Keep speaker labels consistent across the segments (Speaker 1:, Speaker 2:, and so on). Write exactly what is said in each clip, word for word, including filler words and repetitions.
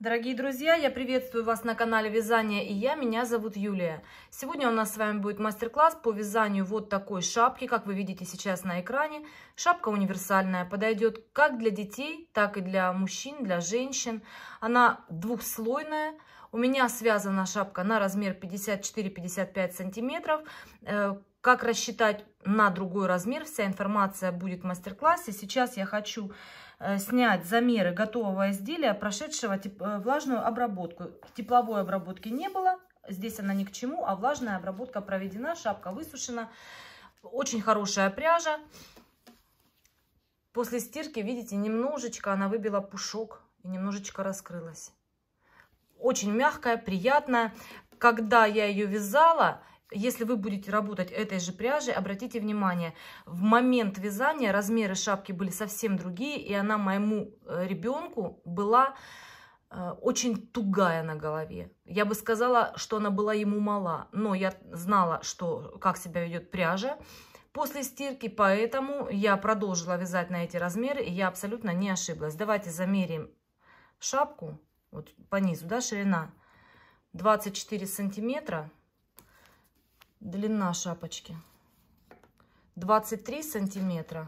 Speaker 1: Дорогие друзья, я приветствую вас на канале Вязание и я, меня зовут Юлия. Сегодня у нас с вами будет мастер-класс по вязанию вот такой шапки, как вы видите сейчас на экране. Шапка универсальная, подойдет как для детей, так и для мужчин, для женщин. Она двухслойная. У меня связана шапка на размер пятьдесят четыре — пятьдесят пять сантиметров. Как рассчитать на другой размер, вся информация будет в мастер-классе. Сейчас я хочу снять замеры готового изделия, прошедшего влажную обработку. Тепловой обработки не было, здесь она ни к чему, а влажная обработка проведена, шапка высушена. Очень хорошая пряжа. После стирки, видите, немножечко она выбила пушок и немножечко раскрылась. Очень мягкая, приятная. Когда я ее вязала, если вы будете работать этой же пряжей, обратите внимание, в момент вязания размеры шапки были совсем другие, и она моему ребенку была очень тугая на голове. Я бы сказала, что она была ему мала, но я знала, что, как себя ведет пряжа после стирки, поэтому я продолжила вязать на эти размеры, и я абсолютно не ошиблась. Давайте замерим шапку вот по низу, да, ширина двадцать четыре сантиметра. Длина шапочки двадцать три сантиметра.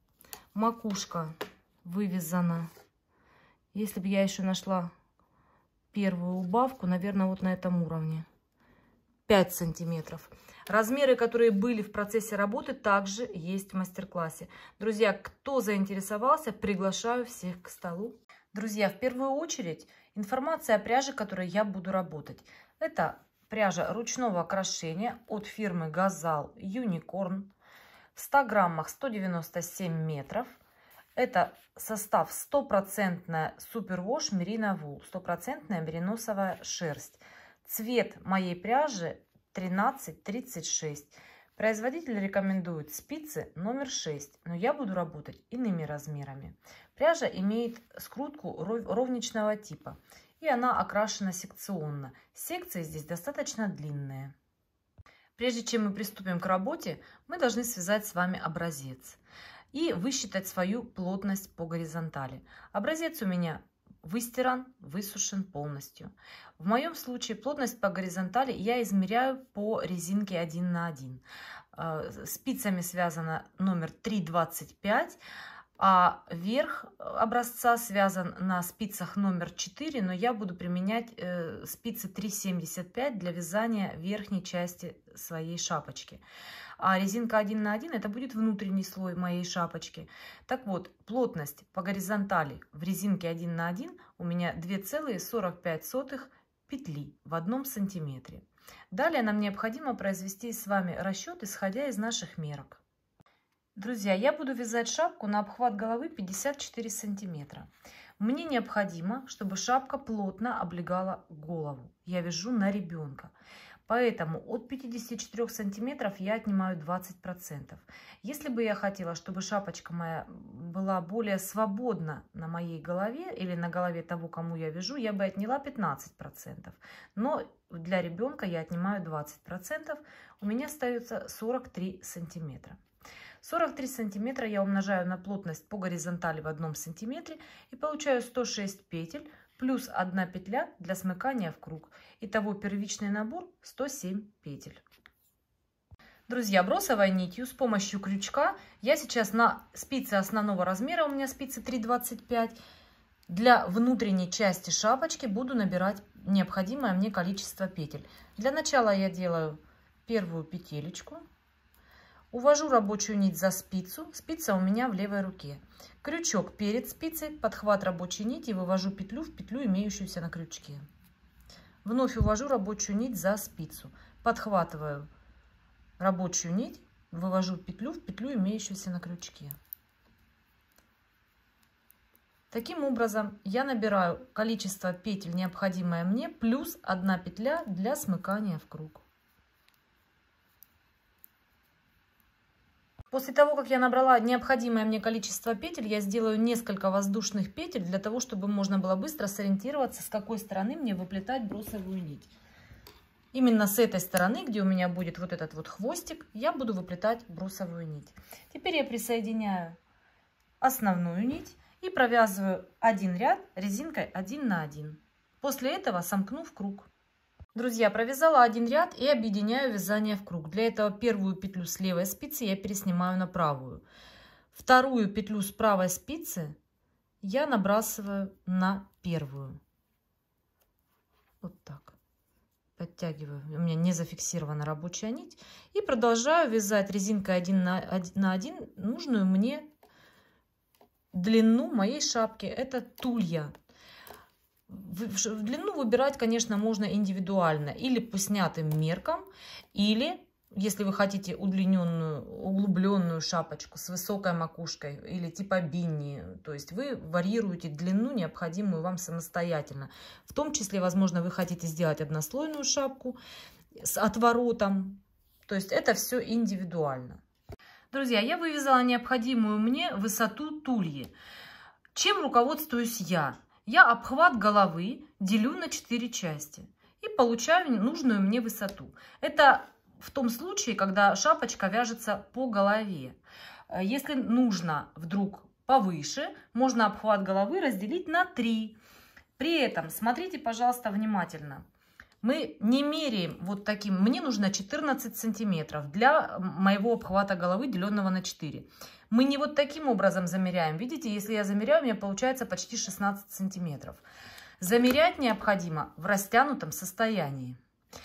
Speaker 1: Макушка вывязана. Если бы я еще нашла первую убавку, наверное, вот на этом уровне. пять сантиметров. Размеры, которые были в процессе работы, также есть в мастер-классе. Друзья, кто заинтересовался, приглашаю всех к столу. Друзья, в первую очередь информация о пряже, которой я буду работать. Это пряжа ручного крошения от фирмы Газал Unicorn. В ста граммах сто девяносто семь метров. Это состав стопроцентная супервош мерино вул, стопроцентная мериносовая шерсть. Цвет моей пряжи тринадцать тридцать шесть. Производитель рекомендует спицы номер шесть, но я буду работать иными размерами. Пряжа имеет скрутку ровничного типа. И она окрашена секционно. Секции здесь достаточно длинные. Прежде чем мы приступим к работе, мы должны связать с вами образец и высчитать свою плотность по горизонтали. Образец у меня выстиран, высушен полностью. В моем случае плотность по горизонтали я измеряю по резинке один на один. Спицами связана номер три двадцать пять. А верх образца связан на спицах номер четыре, но я буду применять э, спицы три семьдесят пять для вязания верхней части своей шапочки. А резинка один на один это будет внутренний слой моей шапочки. Так вот, плотность по горизонтали в резинке один на один у меня две целых сорок пять сотых петли в одном сантиметре. Далее нам необходимо произвести с вами расчет, исходя из наших мерок. Друзья, я буду вязать шапку на обхват головы пятьдесят четыре сантиметра. Мне необходимо, чтобы шапка плотно облегала голову. Я вяжу на ребенка. Поэтому от пятидесяти четырёх сантиметров я отнимаю двадцать процентов. Если бы я хотела, чтобы шапочка моя была более свободна на моей голове или на голове того, кому я вяжу, я бы отняла пятнадцать процентов. Но для ребенка я отнимаю двадцать процентов. У меня остается сорок три сантиметра. сорок три сантиметра я умножаю на плотность по горизонтали в одном сантиметре и получаю сто шесть петель плюс одна петля для смыкания в круг. Итого первичный набор сто семь петель. Друзья, бросовой нитью с помощью крючка я сейчас на спице основного размера, у меня спицы три двадцать пять, для внутренней части шапочки буду набирать необходимое мне количество петель. Для начала я делаю первую петелечку. Увожу рабочую нить за спицу, спица у меня в левой руке. Крючок перед спицей, подхват рабочей нити, вывожу петлю в петлю, имеющуюся на крючке. Вновь увожу рабочую нить за спицу, подхватываю рабочую нить, вывожу петлю в петлю, имеющуюся на крючке. Таким образом я набираю количество петель, необходимое мне, плюс одна петля для смыкания в круг. После того, как я набрала необходимое мне количество петель, я сделаю несколько воздушных петель для того, чтобы можно было быстро сориентироваться, с какой стороны мне выплетать бросовую нить. Именно с этой стороны, где у меня будет вот этот вот хвостик, я буду выплетать бросовую нить. Теперь я присоединяю основную нить и провязываю один ряд резинкой один на один. После этого сомкну в круг. Друзья, провязала один ряд и объединяю вязание в круг. Для этого первую петлю с левой спицы я переснимаю на правую. Вторую петлю с правой спицы я набрасываю на первую. Вот так. Подтягиваю. У меня не зафиксирована рабочая нить. И продолжаю вязать резинкой один на один нужную мне длину моей шапки. Это тулья. В длину выбирать, конечно, можно индивидуально. Или по снятым меркам, или, если вы хотите удлиненную, углубленную шапочку с высокой макушкой, или типа бинни, то есть вы варьируете длину, необходимую вам самостоятельно. В том числе, возможно, вы хотите сделать однослойную шапку с отворотом. То есть это все индивидуально. Друзья, я вывязала необходимую мне высоту тульи. Чем руководствуюсь я? Я обхват головы делю на четыре части и получаю нужную мне высоту. Это в том случае, когда шапочка вяжется по голове. Если нужно вдруг повыше, можно обхват головы разделить на три. При этом смотрите, пожалуйста, внимательно. Мы не меряем вот таким. Мне нужно четырнадцать сантиметров для моего обхвата головы, деленного на четыре. Мы не вот таким образом замеряем. Видите, если я замеряю, у меня получается почти шестнадцать сантиметров. Замерять необходимо в растянутом состоянии.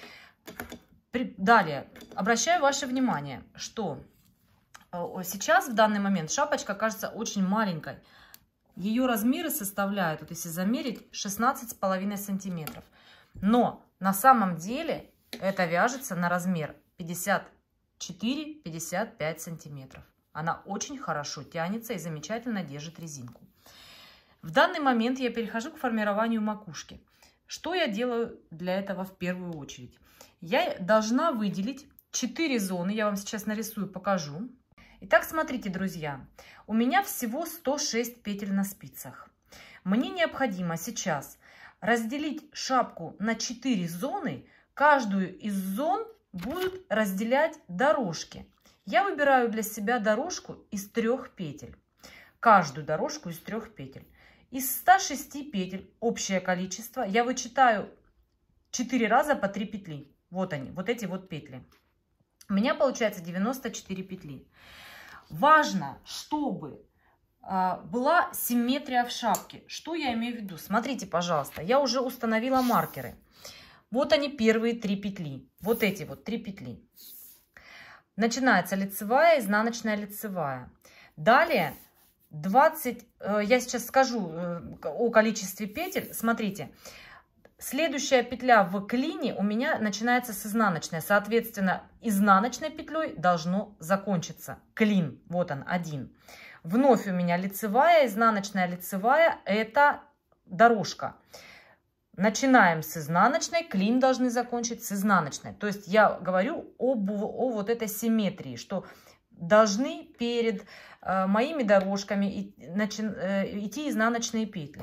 Speaker 1: Далее, обращаю ваше внимание, что сейчас в данный момент шапочка кажется очень маленькой. Ее размеры составляют, вот если замерить, шестнадцать с половиной сантиметров. Но на самом деле это вяжется на размер пятьдесят четыре — пятьдесят пять сантиметров. Она очень хорошо тянется и замечательно держит резинку. В данный момент я перехожу к формированию макушки. Что я делаю для этого в первую очередь? Я должна выделить четыре зоны. Я вам сейчас нарисую, покажу. Итак, смотрите, друзья. У меня всего сто шесть петель на спицах. Мне необходимо сейчас разделить шапку на четыре зоны. Каждую из зон будут разделять дорожки. Я выбираю для себя дорожку из трех петель. Каждую дорожку из трех петель. Из ста шести петель общее количество я вычитаю четыре раза по три петли. Вот они, вот эти вот петли. У меня получается девяносто четыре петли. Важно, чтобы э, была симметрия в шапке. Что я имею в виду? Смотрите, пожалуйста, я уже установила маркеры. Вот они, первые три петли. Вот эти вот три петли. Начинается лицевая, изнаночная, лицевая. Далее двадцать, э, я сейчас скажу э, о количестве петель. Смотрите. Следующая петля в клине у меня начинается с изнаночной. Соответственно, изнаночной петлей должно закончиться клин. Вот он, один. Вновь у меня лицевая, изнаночная, лицевая. Это дорожка. Начинаем с изнаночной, клин должны закончить с изнаночной. То есть я говорю об, о вот этой симметрии, что должны перед э, моими дорожками и, начи, э, идти изнаночные петли.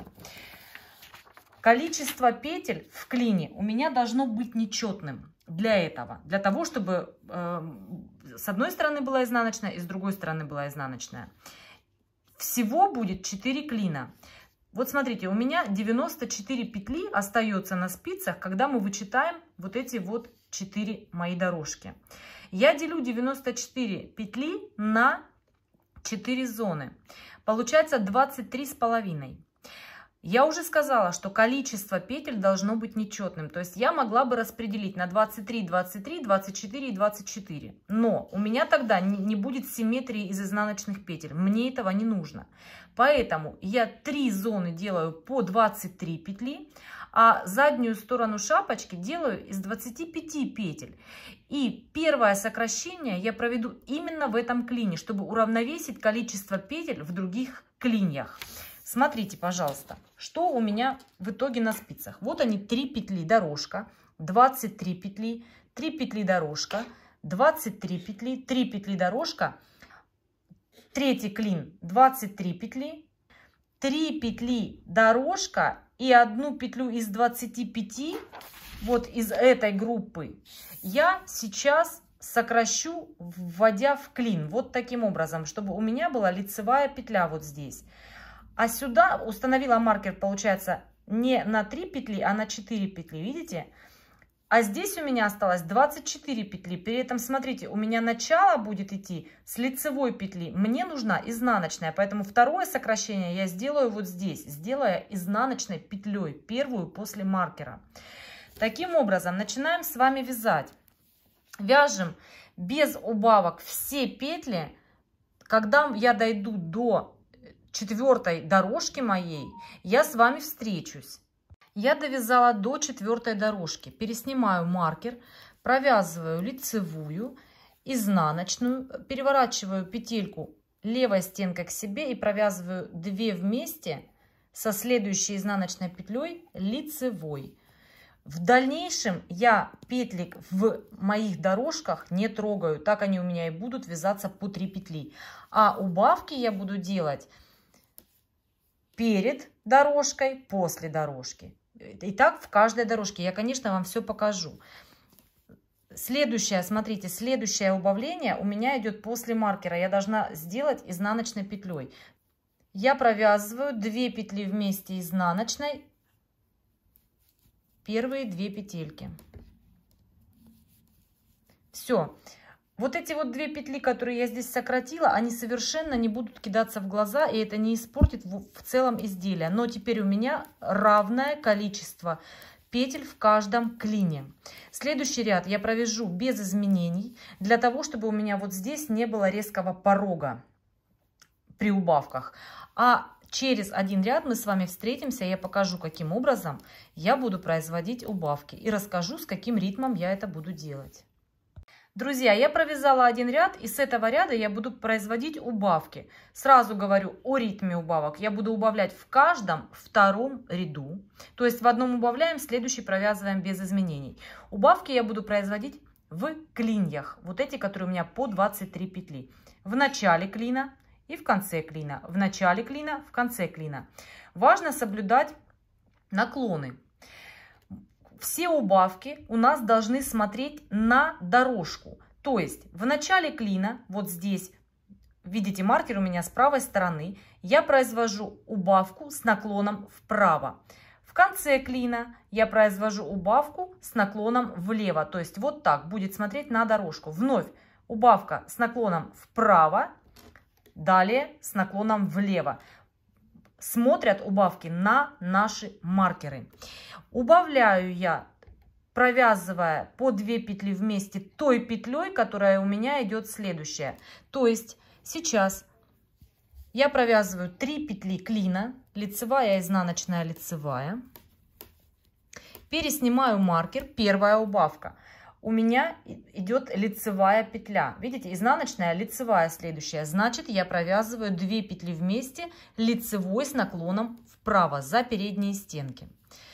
Speaker 1: Количество петель в клине у меня должно быть нечетным для этого. Для того, чтобы э, с одной стороны была изнаночная и с другой стороны была изнаночная. Всего будет четыре клина. Вот смотрите, у меня девяносто четыре петли остается на спицах, когда мы вычитаем вот эти вот четыре мои дорожки. Я делю девяносто четыре петли на четыре зоны. Получается двадцать три с половиной. Я уже сказала, что количество петель должно быть нечетным. То есть я могла бы распределить на двадцать три, двадцать три, двадцать четыре и двадцать четыре. Но у меня тогда не будет симметрии из изнаночных петель. Мне этого не нужно. Поэтому я три зоны делаю по двадцать три петли, а заднюю сторону шапочки делаю из двадцати пяти петель. И первое сокращение я проведу именно в этом клине, чтобы уравновесить количество петель в других клиньях. Смотрите, пожалуйста, что у меня в итоге на спицах. Вот они, три петли дорожка, двадцать три петли, три петли дорожка, двадцать три петли, три петли дорожка, третий клин, двадцать три петли, три петли дорожка и одну петлю из двадцати пяти, вот из этой группы, я сейчас сокращу, вводя в клин. Вот таким образом, чтобы у меня была лицевая петля вот здесь. А сюда установила маркер, получается, не на три петли, а на четыре петли, видите? А здесь у меня осталось двадцать четыре петли. При этом, смотрите, у меня начало будет идти с лицевой петли. Мне нужна изнаночная, поэтому второе сокращение я сделаю вот здесь, сделая изнаночной петлей, первую после маркера. Таким образом, начинаем с вами вязать. Вяжем без убавок все петли. Когда я дойду до четвертой дорожки моей, я с вами встречусь. Я довязала до четвертой дорожки. Переснимаю маркер, провязываю лицевую, изнаночную, переворачиваю петельку левой стенкой к себе и провязываю две вместе со следующей изнаночной петлей лицевой. В дальнейшем я петли в моих дорожках не трогаю, так они у меня и будут вязаться по три петли. А убавки я буду делать перед дорожкой, после дорожки. И так в каждой дорожке. Я, конечно, вам все покажу. Следующее, смотрите, следующее убавление у меня идет после маркера. Я должна сделать изнаночной петлей. Я провязываю две петли вместе изнаночной, первые две петельки. Все. Вот эти вот две петли, которые я здесь сократила, они совершенно не будут кидаться в глаза, и это не испортит в, в целом изделие. Но теперь у меня равное количество петель в каждом клине. Следующий ряд я провяжу без изменений, для того, чтобы у меня вот здесь не было резкого порога при убавках. А через один ряд мы с вами встретимся, я покажу, каким образом я буду производить убавки. И расскажу, с каким ритмом я это буду делать. Друзья, я провязала один ряд, и с этого ряда я буду производить убавки. Сразу говорю о ритме убавок. Я буду убавлять в каждом втором ряду. То есть в одном убавляем, в следующий провязываем без изменений. Убавки я буду производить в клиньях. Вот эти, которые у меня по двадцать три петли. В начале клина и в конце клина. В начале клина, в конце клина. Важно соблюдать наклоны. Все убавки у нас должны смотреть на дорожку. То есть в начале клина, вот здесь, видите, маркер у меня с правой стороны, я произвожу убавку с наклоном вправо. В конце клина я произвожу убавку с наклоном влево. То есть вот так будет смотреть на дорожку. Вновь убавка с наклоном вправо, далее с наклоном влево. Смотрят убавки на наши маркеры. Убавляю я, провязывая по две петли вместе той петлей, которая у меня идет следующая. То есть сейчас я провязываю три петли клина, лицевая, изнаночная, лицевая. Переснимаю маркер, первая убавка. У меня идет лицевая петля. Видите, изнаночная, лицевая следующая. Значит, я провязываю две петли вместе, лицевой с наклоном вправо за передние стенки.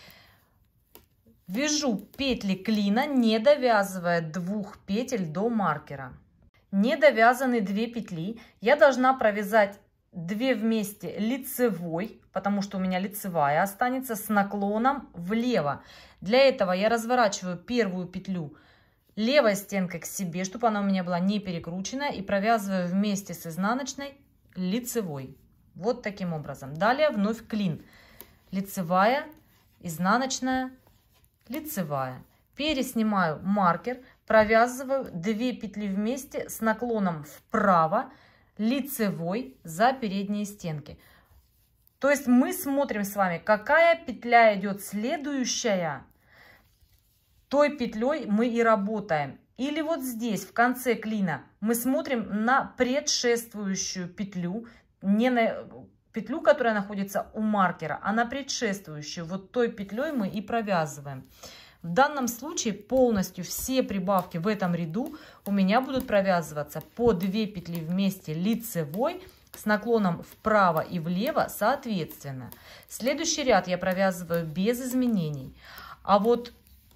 Speaker 1: Вяжу петли клина, не довязывая двух петель до маркера. Не довязаны две петли. Я должна провязать две вместе лицевой, потому что у меня лицевая останется с наклоном влево. Для этого я разворачиваю первую петлю левой стенкой к себе, чтобы она у меня была не перекручена, и провязываю вместе с изнаночной лицевой. Вот таким образом. Далее вновь клин. Лицевая, изнаночная, лицевая. Переснимаю маркер, провязываю две петли вместе с наклоном вправо, лицевой за передние стенки. То есть мы смотрим с вами, какая петля идет следующая, той петлей мы и работаем. Или вот здесь в конце клина мы смотрим на предшествующую петлю, не на петлю, которая находится у маркера, а на предшествующую. Вот той петлей мы и провязываем. В данном случае полностью все прибавки в этом ряду у меня будут провязываться по две петли вместе лицевой с наклоном вправо и влево соответственно. Следующий ряд я провязываю без изменений. А вот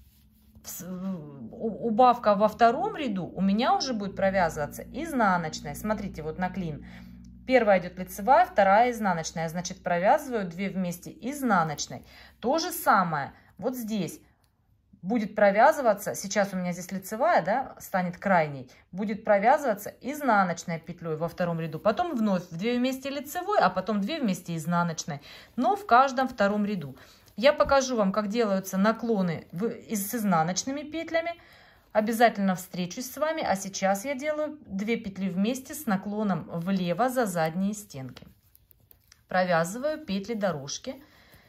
Speaker 1: убавка во втором ряду у меня уже будет провязываться изнаночной. Смотрите, вот на клин. Первая идет лицевая, вторая изнаночная. Значит, провязываю две вместе изнаночной. То же самое вот здесь будет провязываться, сейчас у меня здесь лицевая, да, станет крайней, будет провязываться изнаночной петлей во втором ряду. Потом вновь две вместе лицевой, а потом две вместе изнаночной. Но в каждом втором ряду. Я покажу вам, как делаются наклоны в, с изнаночными петлями. Обязательно встречусь с вами. А сейчас я делаю две петли вместе с наклоном влево за задние стенки. Провязываю петли дорожки.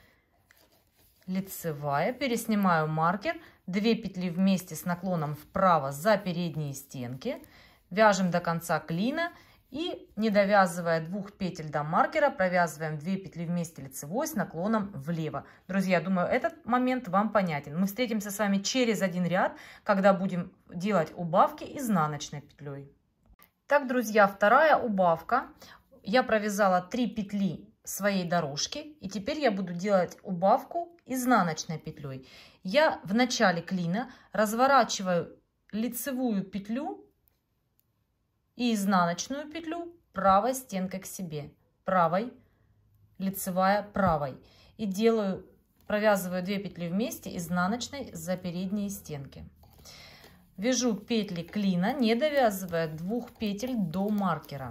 Speaker 1: Лицевая. Переснимаю маркер. две петли вместе с наклоном вправо за передние стенки. Вяжем до конца клина. И, не довязывая двух петель до маркера, провязываем две петли вместе лицевой с наклоном влево. Друзья, думаю, этот момент вам понятен. Мы встретимся с вами через один ряд, когда будем делать убавки изнаночной петлей. Так, друзья, вторая убавка. Я провязала три петли своей дорожки. И теперь я буду делать убавку изнаночной петлей. Я в начале клина разворачиваю лицевую петлю и изнаночную петлю правой стенкой к себе, правой, лицевая правой. И делаю, провязываю две петли вместе изнаночной за передние стенки. Вяжу петли клина, не довязывая двух петель до маркера.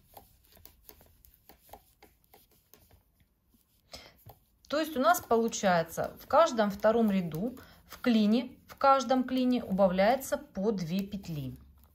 Speaker 1: То есть у нас получается в каждом втором ряду в клине, в каждом клине убавляется по две петли.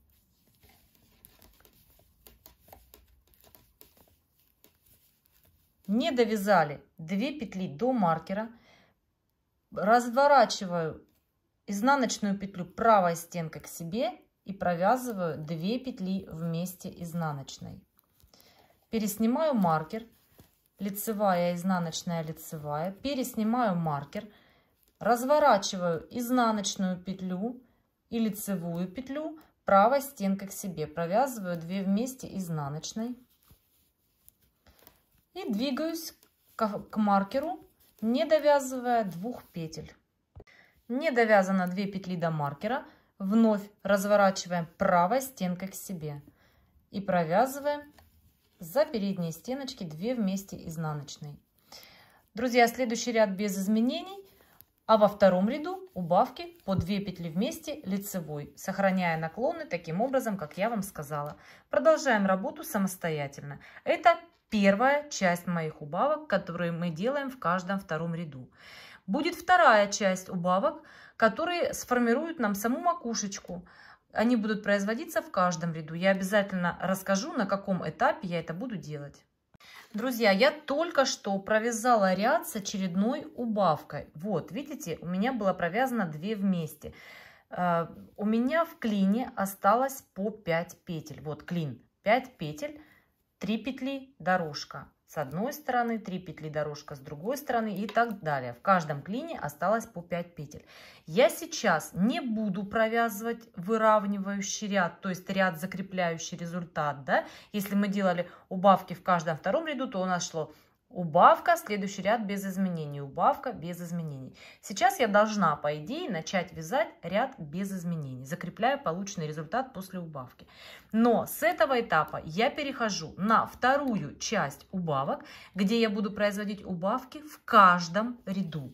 Speaker 1: Не довязали две петли до маркера, разворачиваю изнаночную петлю правой стенкой к себе и провязываю две петли вместе изнаночной. Переснимаю маркер, лицевая, изнаночная, лицевая, переснимаю маркер, разворачиваю изнаночную петлю и лицевую петлю правой стенкой к себе, провязываю две вместе изнаночной. И двигаюсь к, к маркеру, не довязывая двух петель. Не довязано две петли до маркера, вновь разворачиваем правой стенкой к себе и провязываем за передние стеночки две вместе изнаночной. Друзья, следующий ряд без изменений, а во втором ряду убавки по две петли вместе лицевой, сохраняя наклоны таким образом, как я вам сказала. Продолжаем работу самостоятельно. Это первая часть моих убавок, которые мы делаем в каждом втором ряду. Будет вторая часть убавок, которые сформируют нам саму макушечку. Они будут производиться в каждом ряду. Я обязательно расскажу, на каком этапе я это буду делать. Друзья, я только что провязала ряд с очередной убавкой. Вот, видите, у меня было провязано две вместе. У меня в клине осталось по пять петель. Вот клин, пять петель. три петли дорожка с одной стороны, три петли дорожка с другой стороны и так далее. В каждом клине осталось по пять петель. Я сейчас не буду провязывать выравнивающий ряд, то есть ряд закрепляющий результат. Да? Если мы делали убавки в каждом втором ряду, то у нас шло убавка, следующий ряд без изменений, убавка без изменений. Сейчас я должна, по идее, начать вязать ряд без изменений, закрепляя полученный результат после убавки. Но с этого этапа я перехожу на вторую часть убавок, где я буду производить убавки в каждом ряду.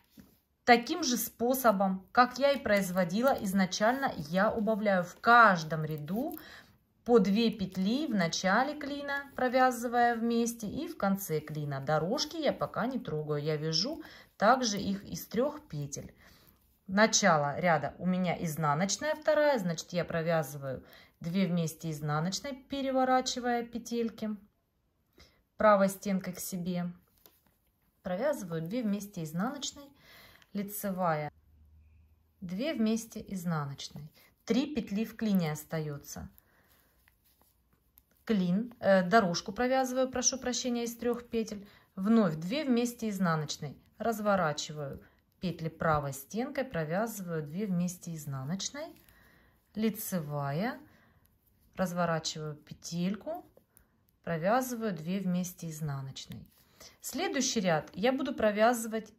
Speaker 1: Таким же способом, как я и производила изначально, я убавляю в каждом ряду по две петли в начале клина, провязывая вместе, и в конце клина. Дорожки я пока не трогаю, я вяжу также их из трех петель. Начало ряда у меня изнаночная вторая, значит я провязываю две вместе изнаночной, переворачивая петельки правой стенкой к себе. Провязываю две вместе изнаночной, лицевая, две вместе изнаночной. три петли в клине остается. Клин, э, дорожку провязываю, прошу прощения, из трех петель. Вновь две вместе изнаночной. Разворачиваю петли правой стенкой, провязываю две вместе изнаночной. Лицевая. Разворачиваю петельку, провязываю две вместе изнаночной. Следующий ряд я буду провязывать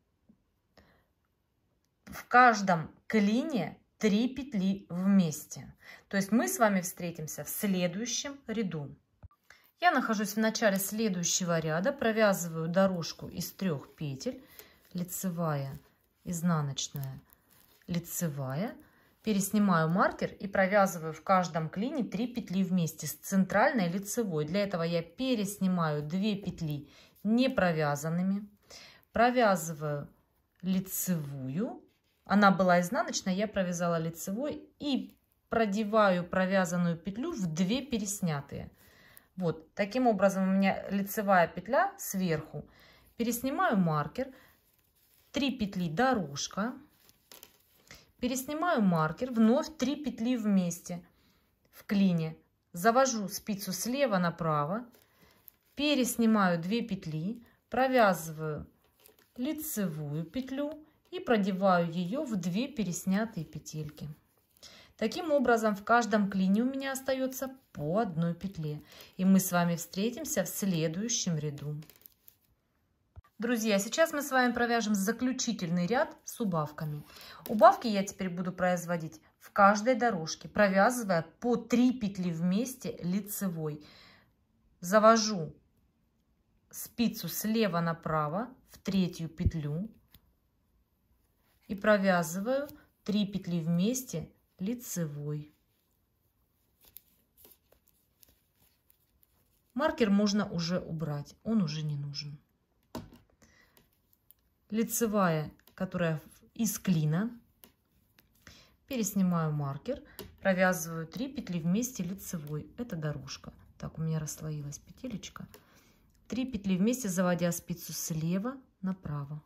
Speaker 1: в каждом клине три петли вместе. То есть мы с вами встретимся в следующем ряду. Я нахожусь в начале следующего ряда, провязываю дорожку из трех петель, лицевая, изнаночная, лицевая, переснимаю маркер и провязываю в каждом клине три петли вместе с центральной и лицевой. Для этого я переснимаю две петли не провязанными, провязываю лицевую. Она была изнаночная, я провязала лицевой и продеваю провязанную петлю в две переснятые. Вот таким образом у меня лицевая петля сверху. Переснимаю маркер, три петли дорожка, переснимаю маркер, вновь три петли вместе в клине, завожу спицу слева направо, переснимаю две петли, провязываю лицевую петлю и продеваю ее в две переснятые петельки. Таким образом, в каждом клине у меня остается по одной петле. И мы с вами встретимся в следующем ряду. Друзья, сейчас мы с вами провяжем заключительный ряд с убавками. Убавки я теперь буду производить в каждой дорожке, провязывая по три петли вместе лицевой. Завожу спицу слева направо в третью петлю и провязываю три петли вместе лицевой. Маркер можно уже убрать, он уже не нужен. Лицевая, которая из клина, переснимаю маркер, провязываю три петли вместе лицевой. Это дорожка. Так, у меня расслоилась петелечка. три петли вместе, заводя спицу слева направо.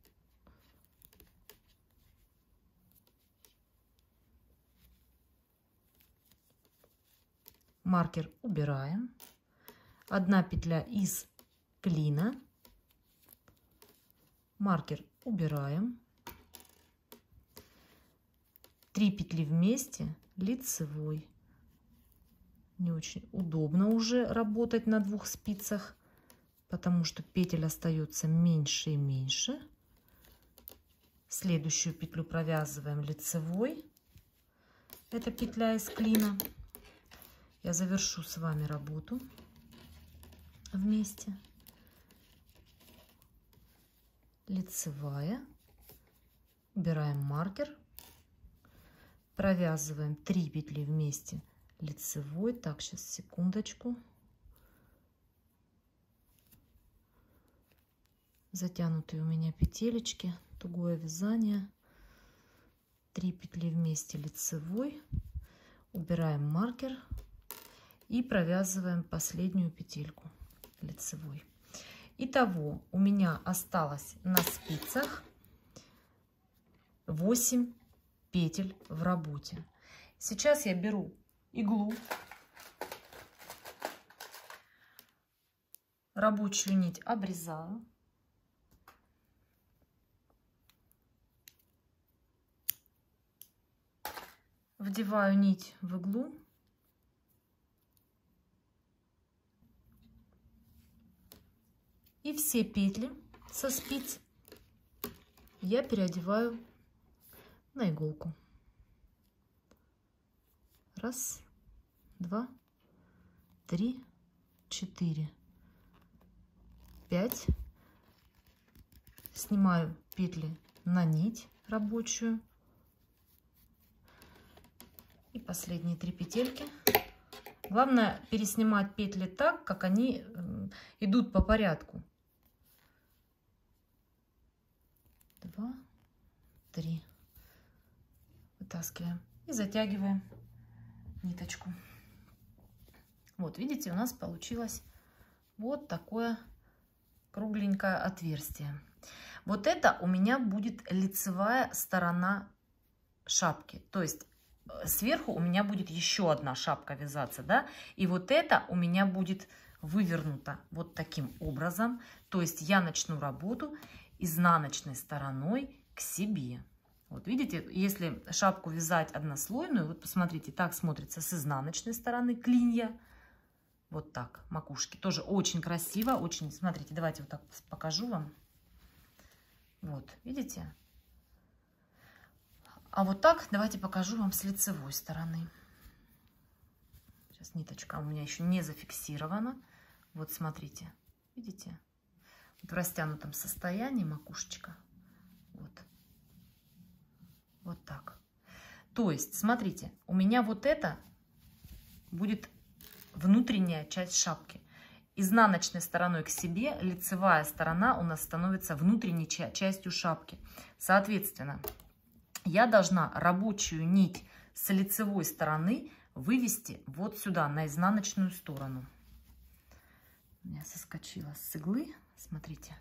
Speaker 1: Маркер убираем. Одна петля из клина. Маркер убираем. три петли вместе лицевой. Не очень удобно уже работать на двух спицах, потому что петель остается меньше и меньше. Следующую петлю провязываем лицевой. Это петля из клина. Я завершу с вами работу вместе. Лицевая. Убираем маркер. Провязываем три петли вместе лицевой. Так, сейчас секундочку. Затянутые у меня петелечки, тугое вязание. три петли вместе лицевой. Убираем маркер и провязываем последнюю петельку лицевой. Итого у меня осталось на спицах восемь петель в работе. Сейчас я беру иглу, рабочую нить обрезаю, вдеваю нить в иглу, и все петли со спиц я переодеваю на иголку. Раз, два, три, четыре, пять. Снимаю петли на нить рабочую. И последние три петельки. Главное переснимать петли так, как они идут по порядку. Два, три. Вытаскиваем и затягиваем ниточку. Вот, видите, у нас получилось вот такое кругленькое отверстие. Вот это у меня будет лицевая сторона шапки. То есть сверху у меня будет еще одна шапка вязаться, да? И вот это у меня будет вывернуто вот таким образом. То есть я начну работу изнаночной стороной к себе. Вот видите, если шапку вязать однослойную, вот посмотрите, так смотрится с изнаночной стороны клинья. Вот так, макушки. Тоже очень красиво, очень, смотрите, давайте вот так покажу вам. Вот, видите? А вот так давайте покажу вам с лицевой стороны. Сейчас ниточка у меня еще не зафиксирована. Вот смотрите, видите? Вот в растянутом состоянии макушечка. Вот. Вот так. То есть, смотрите, у меня вот это будет внутренняя часть шапки. изнаночной стороной к себе, лицевая сторона у нас становится внутренней частью шапки. Соответственно, я должна рабочую нить с лицевой стороны вывести вот сюда, на изнаночную сторону. У меня соскочила с иглы, смотрите.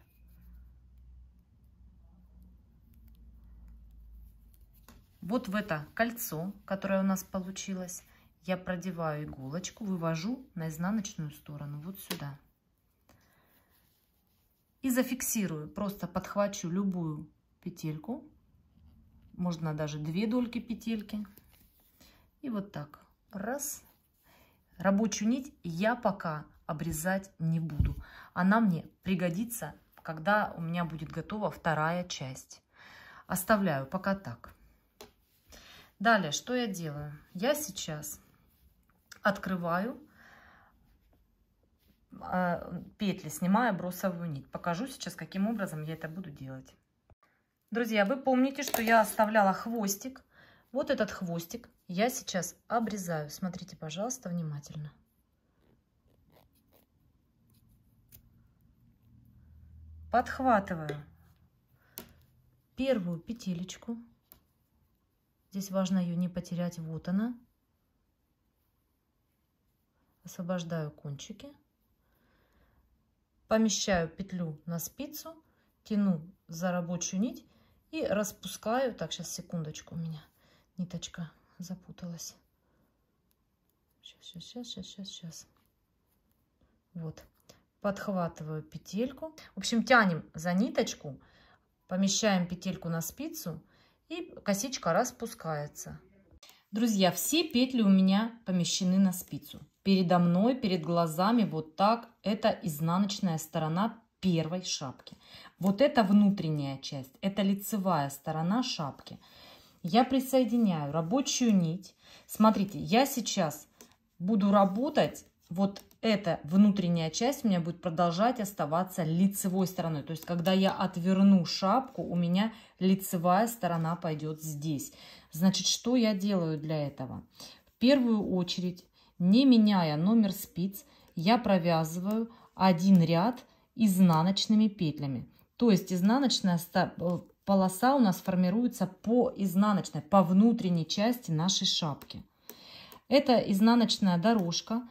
Speaker 1: Вот в это кольцо, которое у нас получилось, я продеваю иголочку, вывожу на изнаночную сторону, вот сюда. И зафиксирую, просто подхвачу любую петельку, можно даже две дольки петельки. И вот так, раз. Рабочую нить я пока обрезать не буду. Она мне пригодится, когда у меня будет готова вторая часть. Оставляю пока так. Далее, что я делаю? Я сейчас открываю э, петли, снимая бросовую нить. Покажу сейчас, каким образом я это буду делать. Друзья, вы помните, что я оставляла хвостик. Вот этот хвостик я сейчас обрезаю. Смотрите, пожалуйста, внимательно. Подхватываю первую петелечку. Здесь важно ее не потерять. Вот она. Освобождаю кончики. Помещаю петлю на спицу. Тяну за рабочую нить. И распускаю. Так, сейчас, секундочку, у меня ниточка запуталась. Сейчас, сейчас, сейчас, сейчас, сейчас. Вот. Подхватываю петельку. В общем, тянем за ниточку. Помещаем петельку на спицу. И косичка распускается. Друзья, все петли у меня помещены на спицу. Передо мной, перед глазами вот так. Это изнаночная сторона первой шапки. Вот это внутренняя часть. Это лицевая сторона шапки. Я присоединяю рабочую нить. Смотрите, я сейчас буду работать. Вот эта внутренняя часть у меня будет продолжать оставаться лицевой стороной. То есть, когда я отверну шапку, у меня лицевая сторона пойдет здесь. Значит, что я делаю для этого? В первую очередь, не меняя номер спиц, я провязываю один ряд изнаночными петлями. То есть, изнаночная полоса у нас формируется по изнаночной, по внутренней части нашей шапки. Эта изнаночная дорожка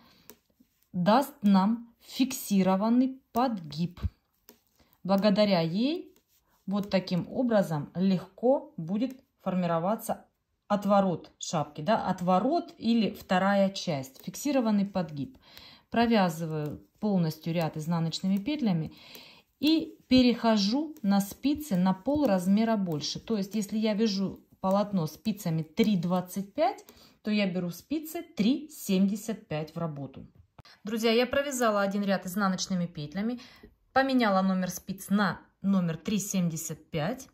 Speaker 1: даст нам фиксированный подгиб. Благодаря ей вот таким образом легко будет формироваться отворот шапки, да, отворот или вторая часть, фиксированный подгиб. Провязываю полностью ряд изнаночными петлями и перехожу на спицы на пол размера больше. То есть, если я вяжу полотно спицами три двадцать пять, то я беру спицы три семьдесят пять в работу. Друзья, я провязала один ряд изнаночными петлями, поменяла номер спиц на номер три семьдесят пять.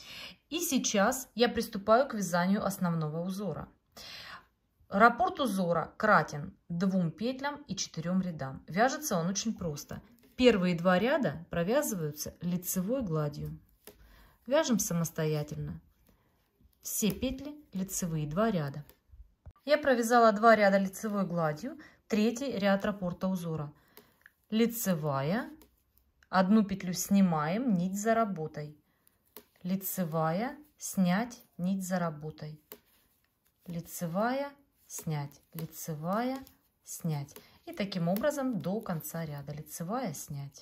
Speaker 1: И сейчас я приступаю к вязанию основного узора. Раппорт узора кратен двум петлям и четырем рядам. Вяжется он очень просто. Первые два ряда провязываются лицевой гладью. Вяжем самостоятельно. Все петли лицевые, два ряда. Я провязала два ряда лицевой гладью. Третий ряд раппорта узора. Лицевая. Одну петлю снимаем, нить за работой. Лицевая, снять, нить за работой. Лицевая, снять, лицевая, снять. И таким образом до конца ряда. Лицевая, снять.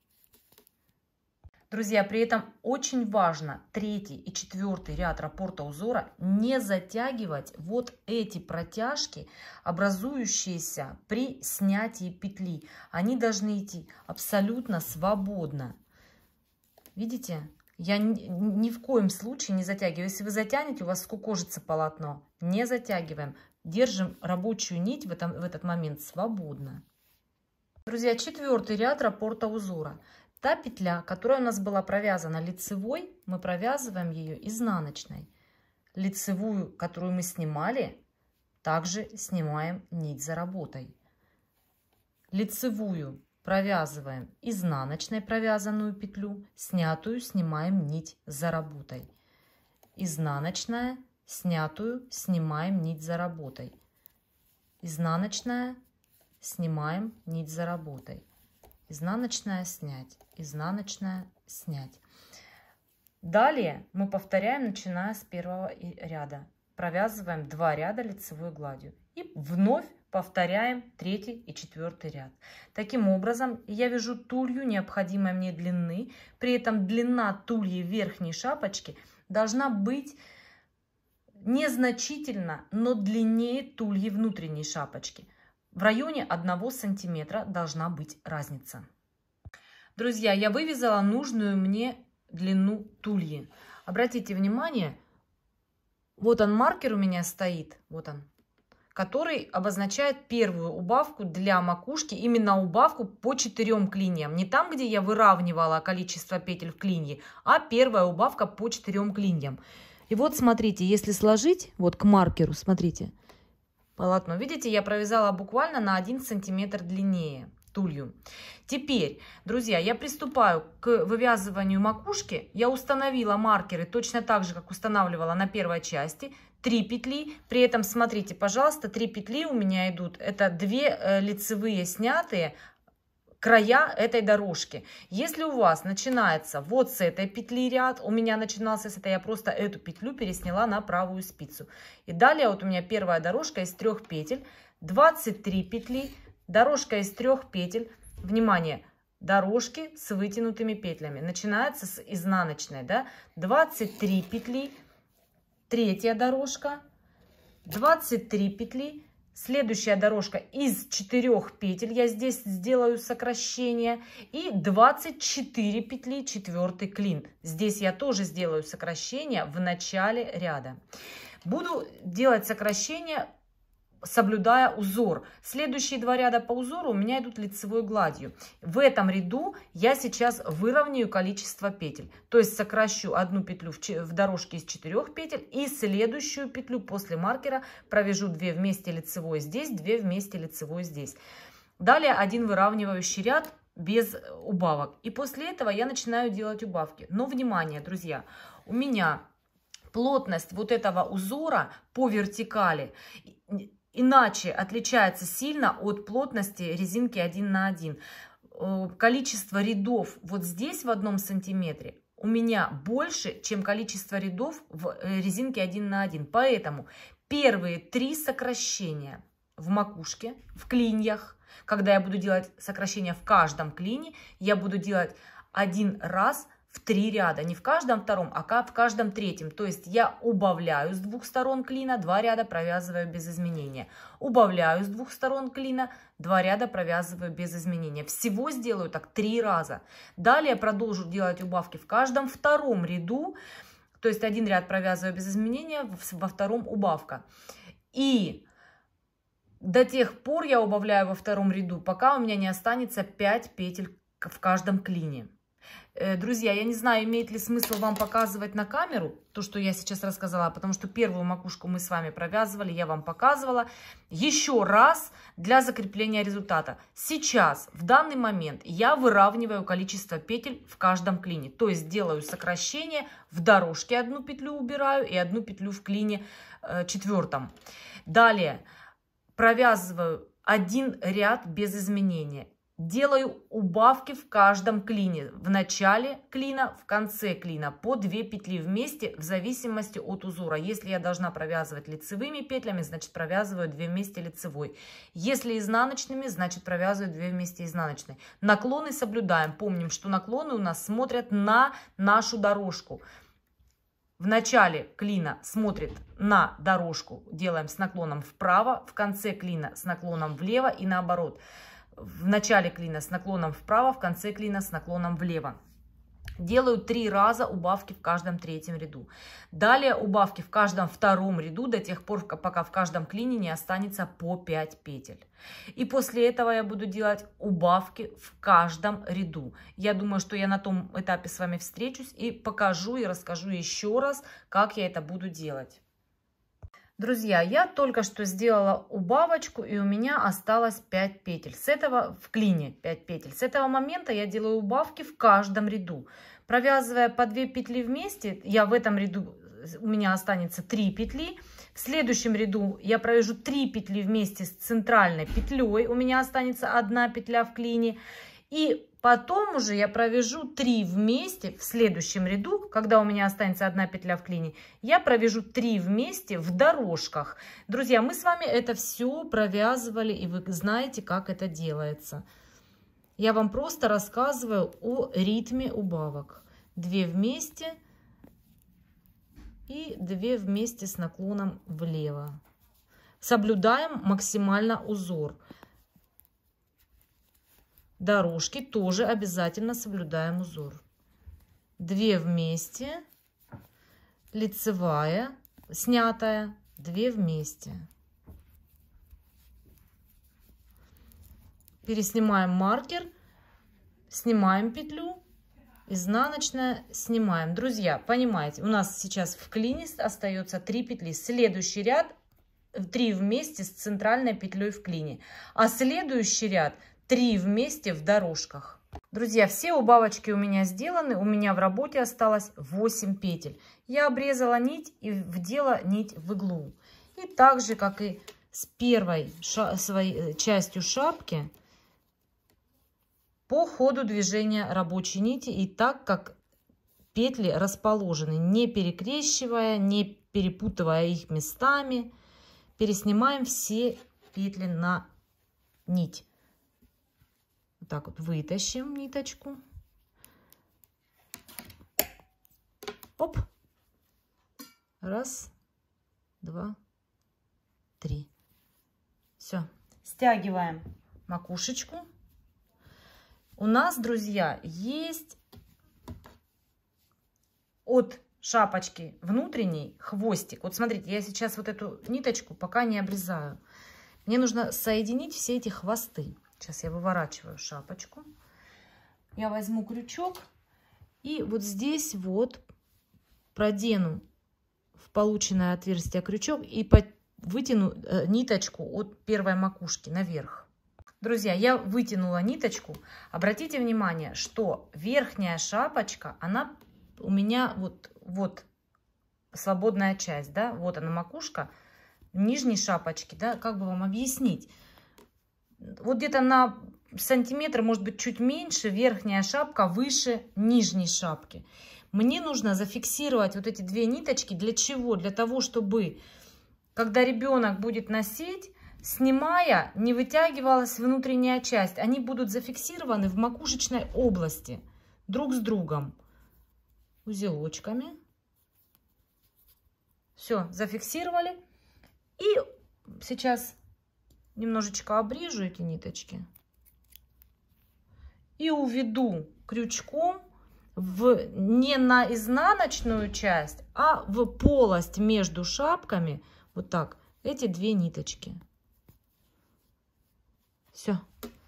Speaker 1: Друзья, при этом очень важно третий и четвертый ряд раппорта узора не затягивать вот эти протяжки, образующиеся при снятии петли. Они должны идти абсолютно свободно. Видите? Я ни, ни в коем случае не затягиваю. Если вы затянете, у вас скукожится полотно. Не затягиваем. Держим рабочую нить в, этом, в этот момент свободно. Друзья, четвертый ряд раппорта узора. Та петля, которая у нас была провязана лицевой, мы провязываем ее изнаночной. Лицевую, которую мы снимали, также снимаем нить за работой. Лицевую провязываем изнаночной провязанную петлю, снятую снимаем нить за работой. Изнаночная, снятую снимаем нить за работой. Изнаночная, снимаем нить за работой. изнаночная, снять, изнаночная, снять. Далее мы повторяем, начиная с первого ряда. Провязываем два ряда лицевой гладью. И вновь повторяем третий и четвертый ряд. Таким образом, я вяжу тулью необходимой мне длины. При этом длина тульи верхней шапочки должна быть незначительно, но длиннее тульи внутренней шапочки. В районе одного сантиметра должна быть разница. Друзья, я вывязала нужную мне длину тульи. Обратите внимание, вот он маркер у меня стоит, вот он, который обозначает первую убавку для макушки, именно убавку по четырем клиньям. Не там, где я выравнивала количество петель в клинье, а первая убавка по четырем клиньям. И вот смотрите, если сложить вот к маркеру, смотрите, полотно, видите, я провязала буквально на один сантиметр длиннее тулью. Теперь, друзья, я приступаю к вывязыванию макушки. Я установила маркеры точно так же, как устанавливала на первой части. три петли. При этом, смотрите, пожалуйста, три петли у меня идут. Это две лицевые снятые края этой дорожки. Если у вас начинается вот с этой петли ряд, у меня начинался с этой, я просто эту петлю пересняла на правую спицу. И далее вот у меня первая дорожка из трех петель, двадцать три петли, дорожка из трех петель. Внимание, дорожки с вытянутыми петлями. Начинается с изнаночной, да, двадцать три петли, третья дорожка, двадцать три петли. Следующая дорожка из четырёх петель, я здесь сделаю сокращение, и двадцать четыре петли, четвертый клин. Здесь я тоже сделаю сокращение в начале ряда. Буду делать сокращение, соблюдая узор. Следующие два ряда по узору у меня идут лицевой гладью. В этом ряду я сейчас выровняю количество петель. То есть сокращу одну петлю в дорожке из четырёх петель и следующую петлю после маркера провяжу две вместе лицевой здесь, две вместе лицевой здесь. Далее один выравнивающий ряд без убавок. И после этого я начинаю делать убавки. Но внимание, друзья, у меня плотность вот этого узора по вертикали иначе отличается сильно от плотности резинки один на один. Количество рядов вот здесь в одном сантиметре у меня больше, чем количество рядов в резинке один на один. Поэтому первые три сокращения в макушке, в клиньях, когда я буду делать сокращения в каждом клине, я буду делать один раз в три ряда, не в каждом втором, а в каждом третьем. То есть я убавляю с двух сторон клина, два ряда провязываю без изменения. Убавляю с двух сторон клина, два ряда провязываю без изменения. Всего сделаю так три раза. Далее продолжу делать убавки в каждом втором ряду. То есть один ряд провязываю без изменения, во втором убавка. И до тех пор я убавляю во втором ряду, пока у меня не останется пять петель в каждом клине. Друзья, я не знаю, имеет ли смысл вам показывать на камеру то, что я сейчас рассказала, потому что первую макушку мы с вами провязывали, я вам показывала. Еще раз для закрепления результата. Сейчас, в данный момент, я выравниваю количество петель в каждом клине. То есть делаю сокращение, в дорожке одну петлю убираю и одну петлю в клине э, четвертом. Далее провязываю один ряд без изменения. Делаю убавки в каждом клине. В начале клина, в конце клина. По две петли вместе в зависимости от узора. Если я должна провязывать лицевыми петлями, значит провязываю две вместе лицевой. Если изнаночными, значит провязываю две вместе изнаночной. Наклоны соблюдаем. Помним, что наклоны у нас смотрят на нашу дорожку. В начале клина смотрит на дорожку. Делаем с наклоном вправо. В конце клина с наклоном влево и наоборот. В начале клина с наклоном вправо, в конце клина с наклоном влево. Делаю три раза убавки в каждом третьем ряду. Далее убавки в каждом втором ряду до тех пор, пока в каждом клине не останется по пять петель. И после этого я буду делать убавки в каждом ряду. Я думаю, что я на том этапе с вами встречусь и покажу и расскажу еще раз, как я это буду делать. Друзья, я только что сделала убавочку, и у меня осталось пять петель. С этого в клине пять петель. С этого момента я делаю убавки в каждом ряду. Провязывая по две петли вместе, я в этом ряду, у меня останется три петли. В следующем ряду я провяжу три петли вместе с центральной петлей. У меня останется одна петля в клине. И потом уже я провяжу три вместе в следующем ряду, когда у меня останется одна петля в клине, я провяжу три вместе в дорожках. Друзья, мы с вами это все провязывали, и вы знаете, как это делается. Я вам просто рассказываю о ритме убавок. две вместе и две вместе с наклоном влево. Соблюдаем максимально узор. Дорожки тоже обязательно соблюдаем узор. две вместе, лицевая, снятая, две вместе. Переснимаем маркер, снимаем петлю, изнаночная, снимаем. Друзья, понимаете, у нас сейчас в клине остается три петли. Следующий ряд три вместе с центральной петлей в клине, а следующий ряд три вместе в дорожках. Друзья, все убавочки у меня сделаны, у меня в работе осталось восемь петель. Я обрезала нить и вдела нить в иглу. И так же, как и с первой своей частью шапки, по ходу движения рабочей нити и так, как петли расположены, не перекрещивая, не перепутывая их местами, переснимаем все петли на нить. Вот так вот вытащим ниточку. Оп. Раз, два, три. Все. Стягиваем макушечку. У нас, друзья, есть от шапочки внутренней хвостик. Вот смотрите, я сейчас вот эту ниточку пока не обрезаю. Мне нужно соединить все эти хвосты. Сейчас я выворачиваю шапочку. Я возьму крючок и вот здесь вот продену в полученное отверстие крючок и вытяну ниточку от первой макушки наверх. Друзья, я вытянула ниточку. Обратите внимание, что верхняя шапочка, она у меня вот, вот свободная часть, да, вот она макушка нижней шапочки, да, как бы вам объяснить. Вот где-то на сантиметр, может быть, чуть меньше, верхняя шапка выше нижней шапки. Мне нужно зафиксировать вот эти две ниточки. Для чего? Для того, чтобы, когда ребенок будет носить, снимая, не вытягивалась внутренняя часть. Они будут зафиксированы в макушечной области друг с другом. Узелочками. Все, зафиксировали. И сейчас немножечко обрежу эти ниточки. И уведу крючком в, не на изнаночную часть, а в полость между шапками. Вот так. Эти две ниточки. Все.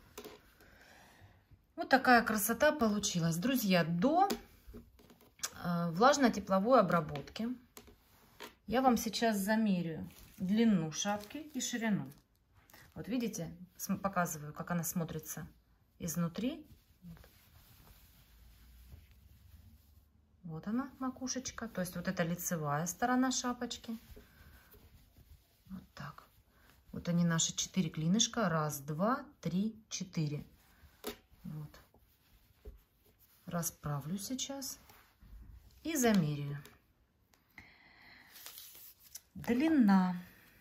Speaker 1: Вот такая красота получилась. Друзья, до э, влажно-тепловой обработки я вам сейчас замерю длину шапки и ширину. Вот видите, показываю, как она смотрится изнутри. Вот она, макушечка. То есть вот это лицевая сторона шапочки. Вот так. Вот они, наши четыре клинышка. Раз, два, три, четыре. Вот. Расправлю сейчас и замеряю. Длина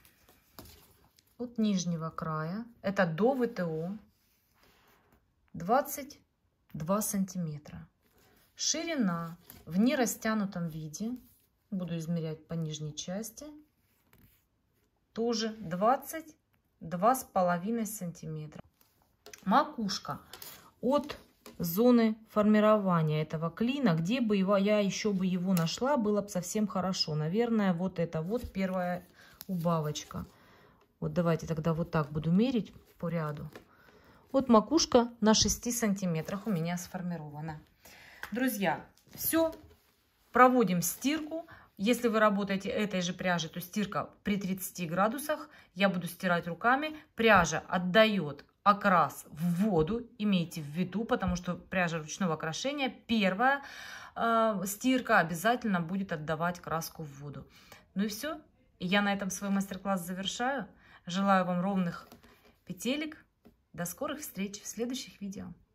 Speaker 1: от нижнего края, это до ВТО, двадцать два сантиметра. Ширина в нерастянутом виде, буду измерять по нижней части, тоже двадцать два с половиной сантиметра. Макушка от зоны формирования этого клина, где бы его, я еще бы его нашла, было бы совсем хорошо. Наверное, вот это вот первая убавочка. Вот давайте тогда вот так буду мерить по ряду. Вот макушка на шести сантиметрах у меня сформирована. Друзья, все, проводим стирку. Если вы работаете этой же пряжей, то стирка при тридцати градусах. Я буду стирать руками. Пряжа отдает окрас в воду, имейте в виду, потому что пряжа ручного окрашения, первая э, стирка обязательно будет отдавать краску в воду. Ну и все. Я на этом свой мастер-класс завершаю. Желаю вам ровных петелек. До скорых встреч в следующих видео.